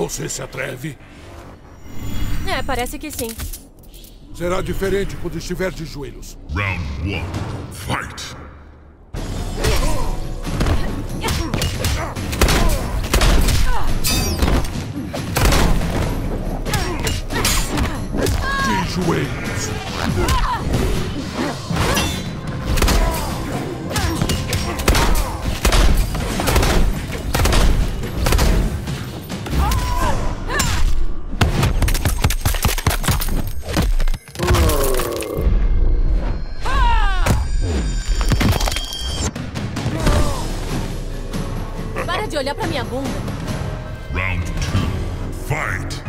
Você se atreve? É, parece que sim. Será diferente quando estiver de joelhos. Round 1. Fight! De joelhos. Para de olhar pra minha bunda. Round 2. Fight!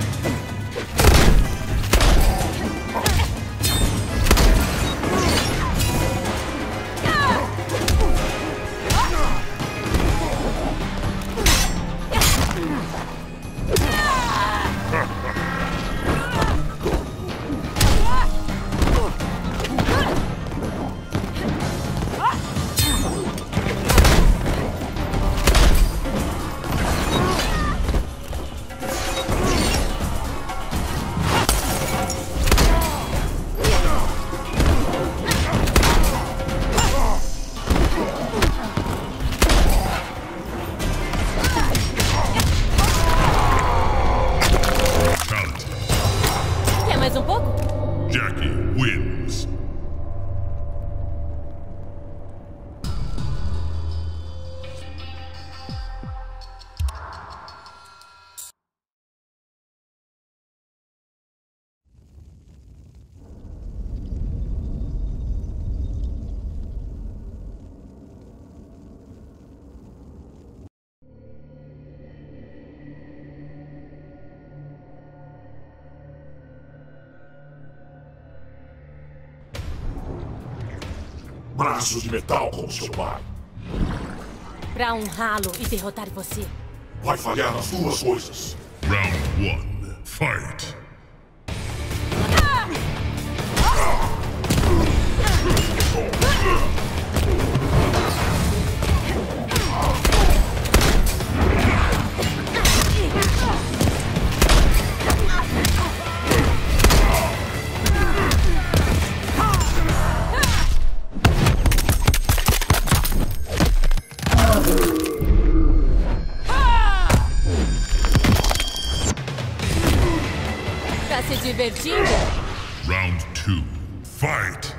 Quer mais um pouco? Jackie wins. Braços de metal como seu pai. Pra honrá-lo e derrotar você. Vai falhar nas duas coisas. Round 1. Fight! Tá se divertindo? Round 2. Fight!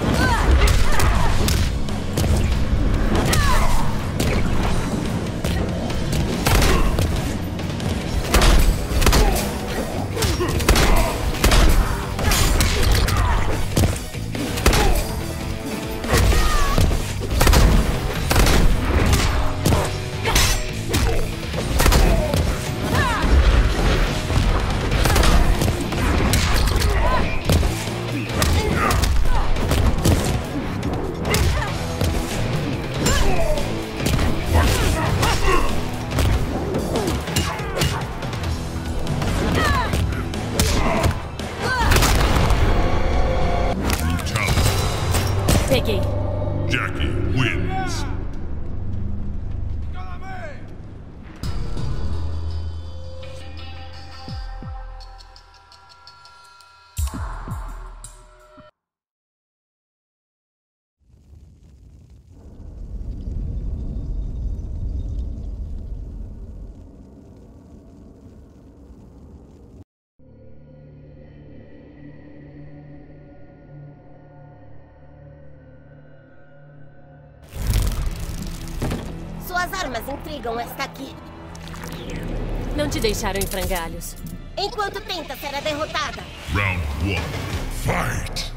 Peguei. Jackie wins. Suas armas intrigam esta aqui. Não te deixaram em frangalhos. Enquanto tenta, será derrotada. Round 1. Fight!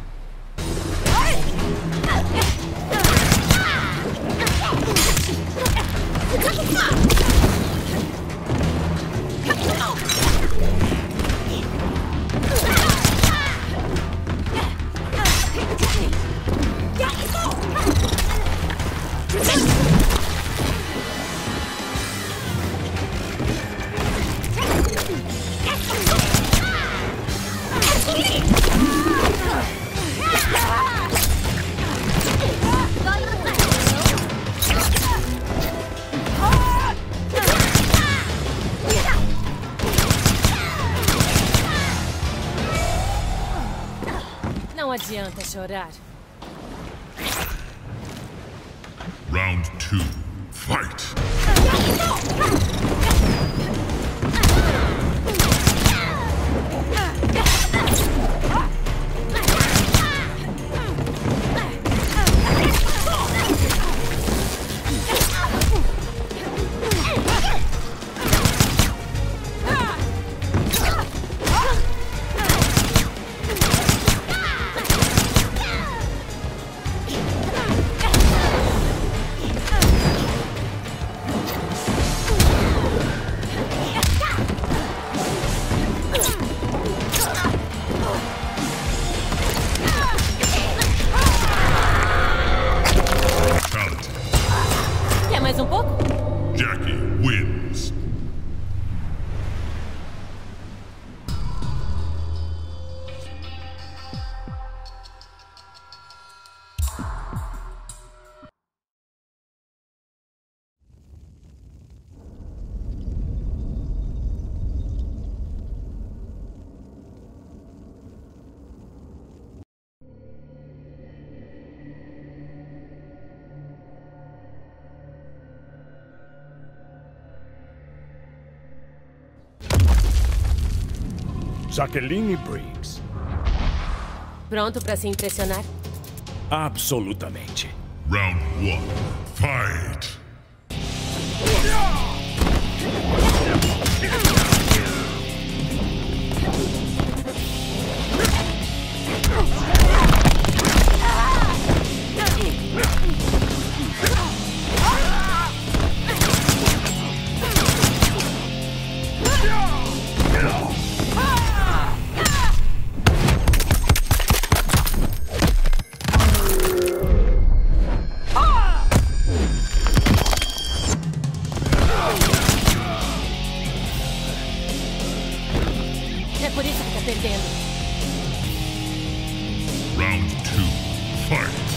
Não adianta chorar. Round 2. Fight! Quer mais um pouco? Jackie wins. Jacqueline Briggs. Pronto pra se impressionar? Absolutamente. Round 1. Fight! É por isso que tá perdendo. Round 2. Fight!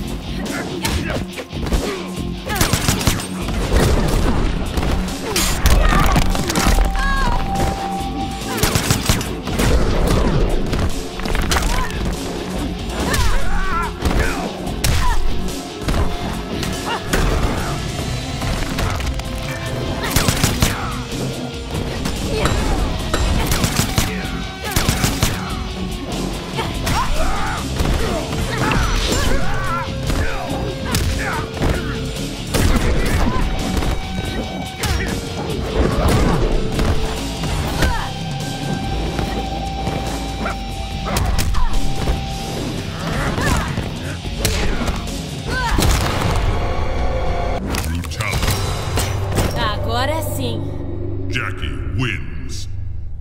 Agora sim. Jackie wins.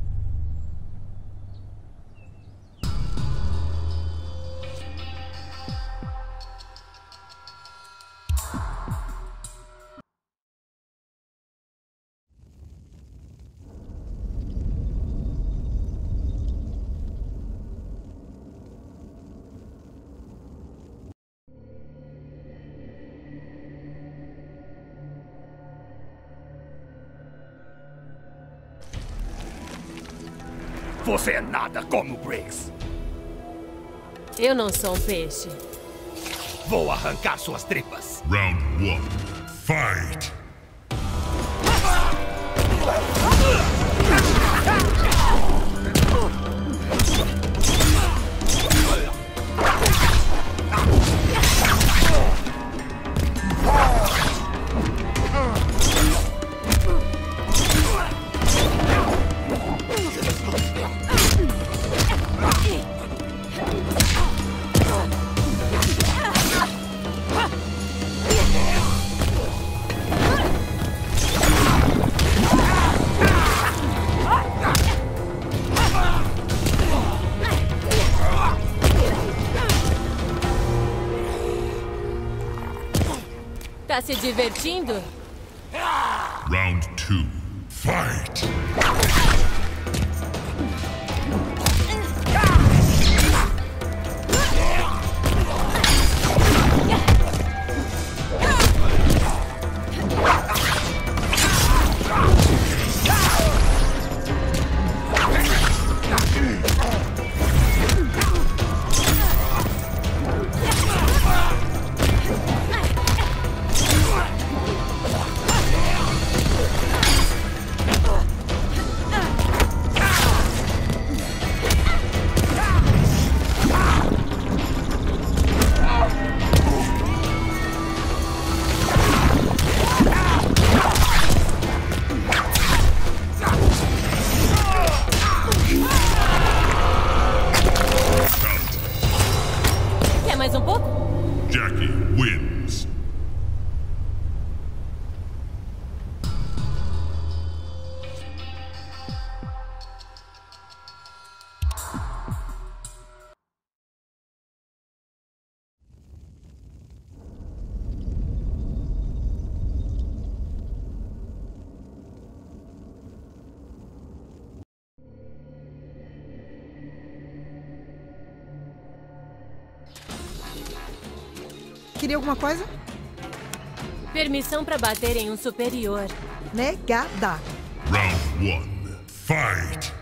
Você é nada como Briggs. Eu não sou um peixe. Vou arrancar suas tripas. Round 1. Fight! Tá se divertindo? Round 2. Fight! Queria alguma coisa? Permissão para bater em um superior. Negada. Round 1. Fight!